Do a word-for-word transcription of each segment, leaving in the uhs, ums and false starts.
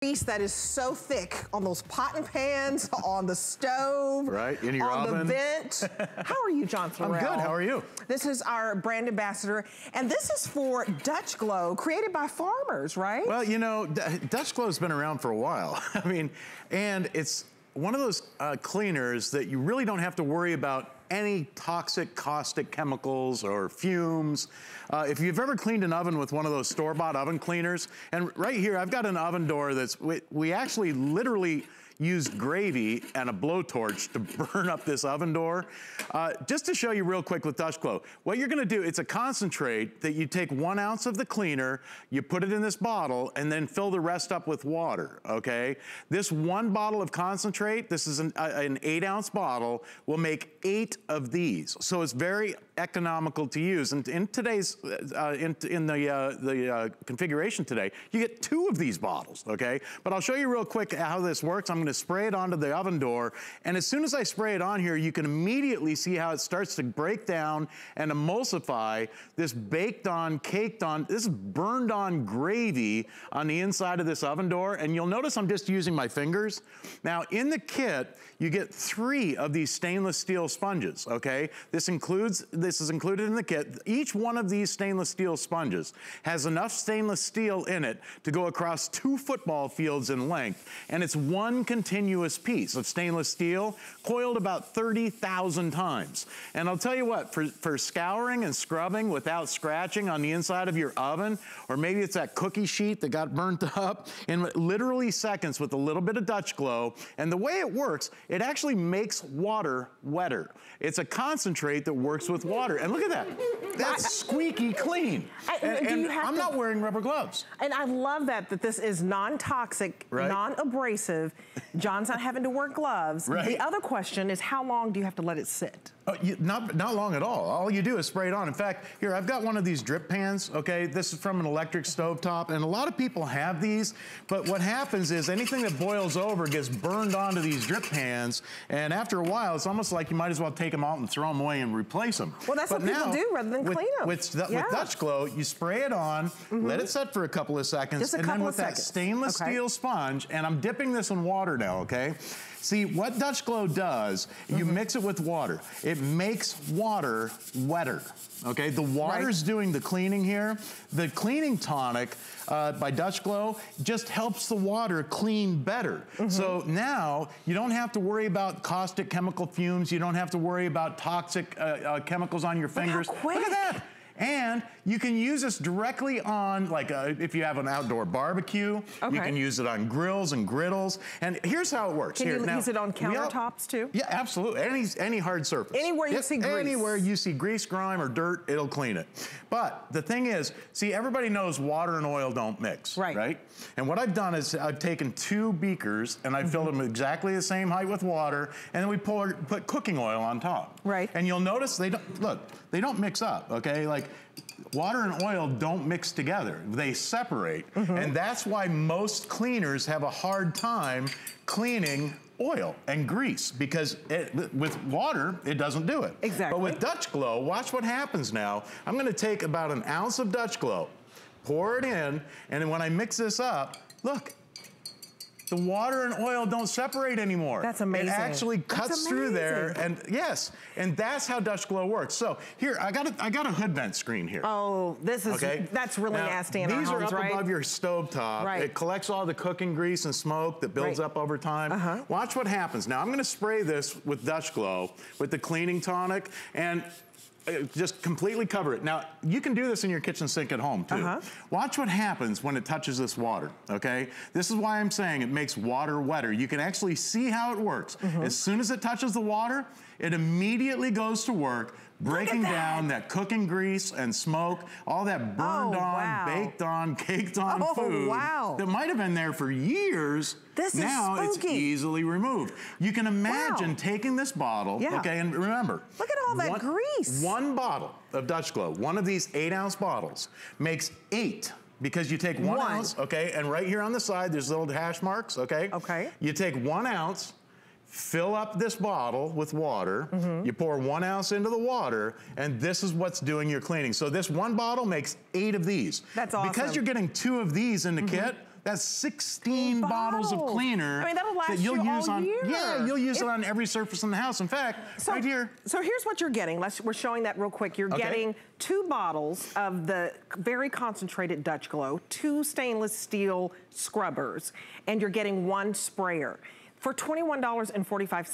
grease that is so thick on those pots pans, on the stove, right, in your on oven. the vent. How are you, John Florell? I'm good, how are you? This is our brand ambassador, and this is for Dutch Glow, created by farmers, right? Well, you know, D Dutch Glow's been around for a while. I mean, and it's one of those uh, cleaners that you really don't have to worry about any toxic, caustic chemicals or fumes. Uh, if you've ever cleaned an oven with one of those store-bought oven cleaners, and right here, I've got an oven door that's, we, we actually literally used gravy and a blowtorch to burn up this oven door. Uh, just to show you real quick with Dutch Glow, what you're gonna do, it's a concentrate that you take one ounce of the cleaner, you put it in this bottle, and then fill the rest up with water, okay? This one bottle of concentrate, this is an, uh, an eight ounce bottle, will make eight of these. So it's very economical to use. And in today's, uh, in, in the, uh, the uh, configuration today, you get two of these bottles, okay? But I'll show you real quick how this works. I'm gonna spray it onto the oven door, and as soon as I spray it on here, you can immediately see how it starts to break down and emulsify this baked on, caked on, this burned on gravy on the inside of this oven door, and you'll notice I'm just using my fingers. Now, in the kit, you get three of these stainless steel sponges, okay? This includes, this is included in the kit. Each one of these stainless steel sponges has enough stainless steel in it to go across two football fields in length, and it's one continuous piece of stainless steel coiled about thirty thousand times. And I'll tell you what, for, for scouring and scrubbing without scratching on the inside of your oven, or maybe it's that cookie sheet that got burnt up, in literally seconds with a little bit of Dutch Glow. And the way it works, it actually makes water wetter. It's a concentrate that works with water. And look at that, that's squeaky clean. I, and do you and have I'm to, not wearing rubber gloves. And I love that, that this is non-toxic, right. non-abrasive. John's not having to wear gloves. Right. The other question is, how long do you have to let it sit? Oh, you, not, not long at all. All you do is spray it on. In fact, here, I've got one of these drip pans, okay? This is from an electric stovetop, and a lot of people have these, but what happens is anything that boils over gets burned onto these drip pans, and after a while, it's almost like you might as well take them out and throw them away and replace them. Well, that's but what now, people do rather than with, clean them. With, yeah. with Dutch Glow, you spray it on, mm-hmm. let it set for a couple of seconds, Just a and couple then with of that seconds. stainless okay. steel sponge, and I'm dipping this in water now, okay? See, what Dutch Glow does, you mm-hmm. mix it with water. It makes water wetter, okay? The water's right. doing the cleaning here. The cleaning tonic uh, by Dutch Glow just helps the water clean better. Mm-hmm. So now you don't have to worry about caustic chemical fumes. You don't have to worry about toxic uh, uh, chemicals on your fingers. Look how quick. Look at that. And you can use this directly on, like, a, if you have an outdoor barbecue, okay. you can use it on grills and griddles. And here's how it works. Can Here, you now, use it on countertops too? Yeah, absolutely. Any, any hard surface. Anywhere you yep, see grease. Anywhere you see grease, grime, or dirt, it'll clean it. But the thing is, see, everybody knows water and oil don't mix, right? right? And what I've done is I've taken two beakers and I've mm-hmm. filled them exactly the same height with water, and then we pour, put cooking oil on top. Right. And you'll notice they don't, look, they don't mix up, okay? Like, water and oil don't mix together. They separate. Mm-hmm. And that's why most cleaners have a hard time cleaning oil and grease, because it, with water, it doesn't do it. Exactly. But with Dutch Glow, watch what happens now. I'm gonna take about an ounce of Dutch Glow, pour it in, and when I mix this up, look, the water and oil don't separate anymore. That's amazing. It actually cuts through there, and yes, and that's how Dutch Glow works. So here, I got a, I got a hood vent screen here. Oh, this is, okay? that's really now, nasty in these our are homes, up right? above your stovetop. Right. It collects all the cooking grease and smoke that builds right. up over time. Uh-huh. Watch what happens. Now I'm gonna spray this with Dutch Glow, with the cleaning tonic, and just completely cover it. Now, you can do this in your kitchen sink at home, too. Uh-huh. Watch what happens when it touches this water, okay? This is why I'm saying it makes water wetter. You can actually see how it works. Mm-hmm. As soon as it touches the water, it immediately goes to work, breaking that. down that cooking grease and smoke, all that burned oh, on, wow. baked on, caked on oh, food wow. that might have been there for years. This now is it's easily removed. You can imagine wow. taking this bottle, yeah. okay, and remember. Look at all that one, grease. One bottle of Dutch Glow, one of these eight ounce bottles, makes eight, because you take one, one ounce, okay, and right here on the side, there's little hash marks, okay? Okay. You take one ounce, fill up this bottle with water, mm-hmm. you pour one ounce into the water, and this is what's doing your cleaning. So this one bottle makes eight of these. That's awesome. Because you're getting two of these in the mm-hmm. kit, That's sixteen bottles. bottles of cleaner. I mean, that'll last that you'll you use all on, year. Yeah, you'll use it, it on every surface in the house. In fact, so, right here. So here's what you're getting. Let's, we're showing that real quick. You're okay. getting two bottles of the very concentrated Dutch Glow, two stainless steel scrubbers, and you're getting one sprayer for twenty-one forty-five.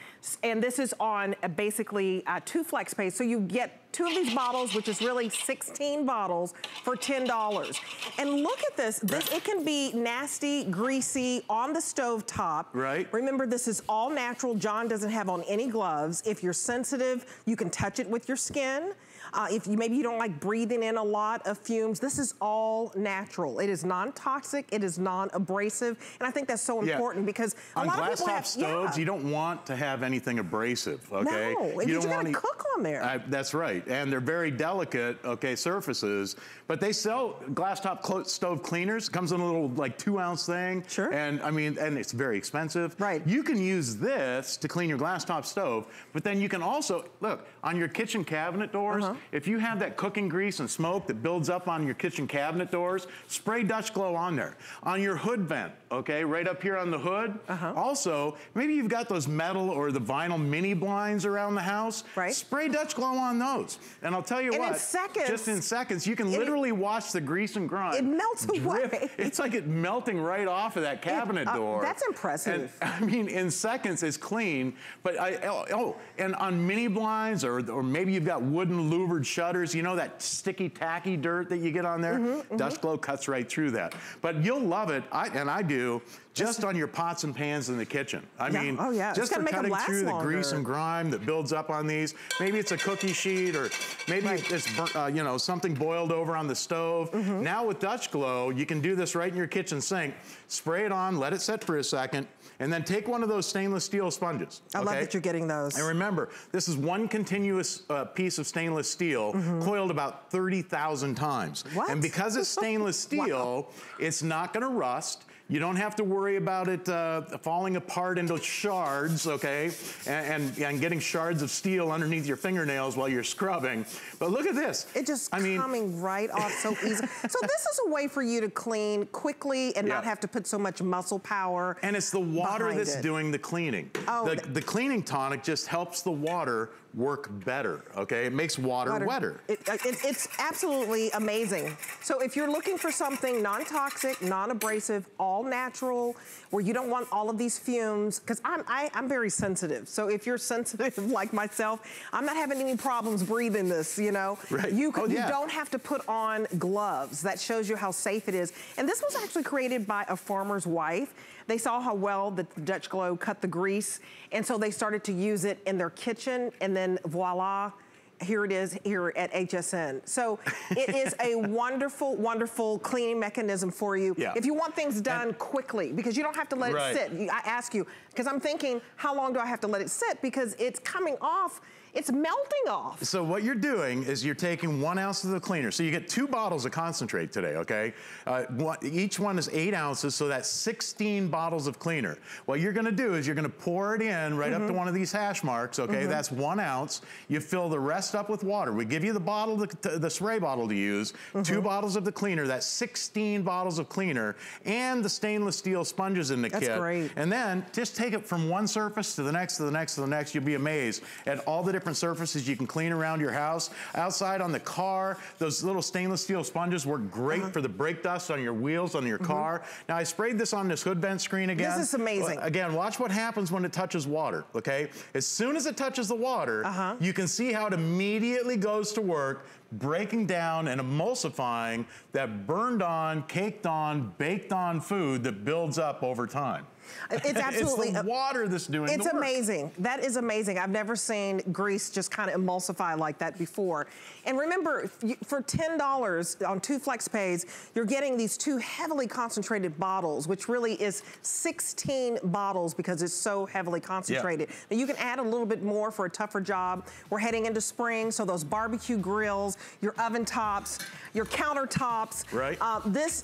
And this is on uh, basically uh, two flex pays. So you get two of these bottles, which is really sixteen bottles for ten dollars. And look at this. This it can be nasty, greasy, on the stove top. Right. Remember, this is all natural. John doesn't have on any gloves. If you're sensitive, you can touch it with your skin. Uh, if you, maybe you don't like breathing in a lot of fumes, this is all natural. It is non-toxic, it is non-abrasive, and I think that's so important yeah. because a on lot of glass people top have, stoves, yeah. you don't want to have anything abrasive, okay? No, you don't you're want gonna cook on there. Uh, that's right, and they're very delicate, okay, surfaces, but they sell glass top stove cleaners. It comes in a little like two ounce thing. Sure. And I mean, and it's very expensive. Right. You can use this to clean your glass top stove, but then you can also, look, on your kitchen cabinet doors, uh-huh. if you have that cooking grease and smoke that builds up on your kitchen cabinet doors, spray Dutch Glow on there. On your hood vent, okay, right up here on the hood. Uh-huh. Also, maybe you've got those metal or the vinyl mini blinds around the house. Right. Spray Dutch Glow on those. And I'll tell you and what, in seconds, just in seconds, you can literally it, watch the grease and grime. It melts away. Drip. It's like it melting right off of that cabinet it, uh, door. That's impressive. And, I mean, in seconds it's clean, but I, oh, oh, and on mini blinds or, or maybe you've got wooden louvered shutters, you know that sticky, tacky dirt that you get on there? Mm-hmm, Dutch mm-hmm. Glow cuts right through that. But you'll love it, I, and I do, just on your pots and pans in the kitchen. I yeah. mean, oh, yeah. just for cutting through longer. the grease and grime that builds up on these. Maybe it's a cookie sheet, or maybe right. it's burnt, uh, you know, something boiled over on the stove. Mm-hmm. Now with Dutch Glow, you can do this right in your kitchen sink. Spray it on, let it set for a second, and then take one of those stainless steel sponges. I okay? love that you're getting those. And remember, this is one continuous uh, piece of stainless steel mm-hmm. coiled about thirty thousand times. What? And because it's stainless steel, wow. it's not gonna rust. You don't have to worry about it uh, falling apart into shards, okay? And, and, and getting shards of steel underneath your fingernails while you're scrubbing. But look at this. It just I mean, coming right off so easy. So this is a way for you to clean quickly and yeah. not have to put so much muscle power. And it's the water that's it. doing the cleaning. Oh, the, the cleaning tonic just helps the water work better, okay? It makes water, water. wetter. It, it, it's absolutely amazing. So if you're looking for something non-toxic, non-abrasive, all natural, where you don't want all of these fumes, because I'm, I, I'm very sensitive. So if you're sensitive like myself, I'm not having any problems breathing this, you know? Right. You, oh, yeah. you don't have to put on gloves. That shows you how safe it is. And this was actually created by a farmer's wife. They saw how well the Dutch Glow cut the grease, and so they started to use it in their kitchen, and then voila, here it is here at H S N. So it is a wonderful, wonderful cleaning mechanism for you. Yeah. If you want things done and quickly, because you don't have to let right. it sit. I ask you, because I'm thinking, how long do I have to let it sit? Because it's coming off, it's melting off. So what you're doing is you're taking one ounce of the cleaner. So you get two bottles of concentrate today, okay? Uh, one, each one is eight ounces, so that's sixteen bottles of cleaner. What you're gonna do is you're gonna pour it in right mm-hmm. up to one of these hash marks, okay? Mm-hmm. That's one ounce. You fill the rest up with water. We give you the bottle, the, the spray bottle to use, mm-hmm. two bottles of the cleaner, that's sixteen bottles of cleaner, and the stainless steel sponges in the that's kit. That's great. And then just take it from one surface to the next, to the next, to the next. You'll be amazed at all the different different surfaces you can clean around your house. Outside on the car, those little stainless steel sponges work great uh-huh. for the brake dust on your wheels, on your mm-hmm. car. Now, I sprayed this on this hood vent screen again. This is amazing. Again, watch what happens when it touches water, okay? As soon as it touches the water, uh-huh. you can see how it immediately goes to work breaking down and emulsifying that burned on, caked on, baked on food that builds up over time. It's absolutely it's the water that's doing it's the work. amazing. That is amazing. I've never seen grease just kind of emulsify like that before. And remember, for ten dollars on two flex pays, you're getting these two heavily concentrated bottles, which really is sixteen bottles because it's so heavily concentrated. Yeah. Now you can add a little bit more for a tougher job. We're heading into spring, so those barbecue grills, your oven tops, your countertops. Right. Uh, this is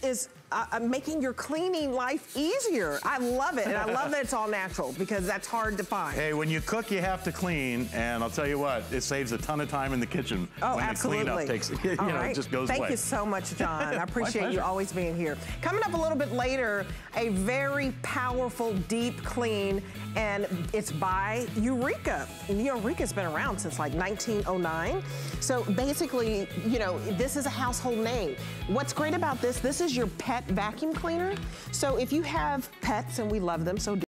uh, making your cleaning life easier. I love it, and I love that it's all natural because that's hard to find. Hey, when you cook, you have to clean, and I'll tell you what, it saves a ton of time in the kitchen. Oh, when absolutely. the cleanup takes, you all know, right. it just goes Thank away. you so much, John. I appreciate you always being here. Coming up a little bit later, a very powerful deep clean, and it's by Eureka. And, you know, Eureka's been around since like nineteen oh nine. So basically, you know, this is a household name. What's great about this, this is your pet vacuum cleaner. So if you have pets, and we love them, so do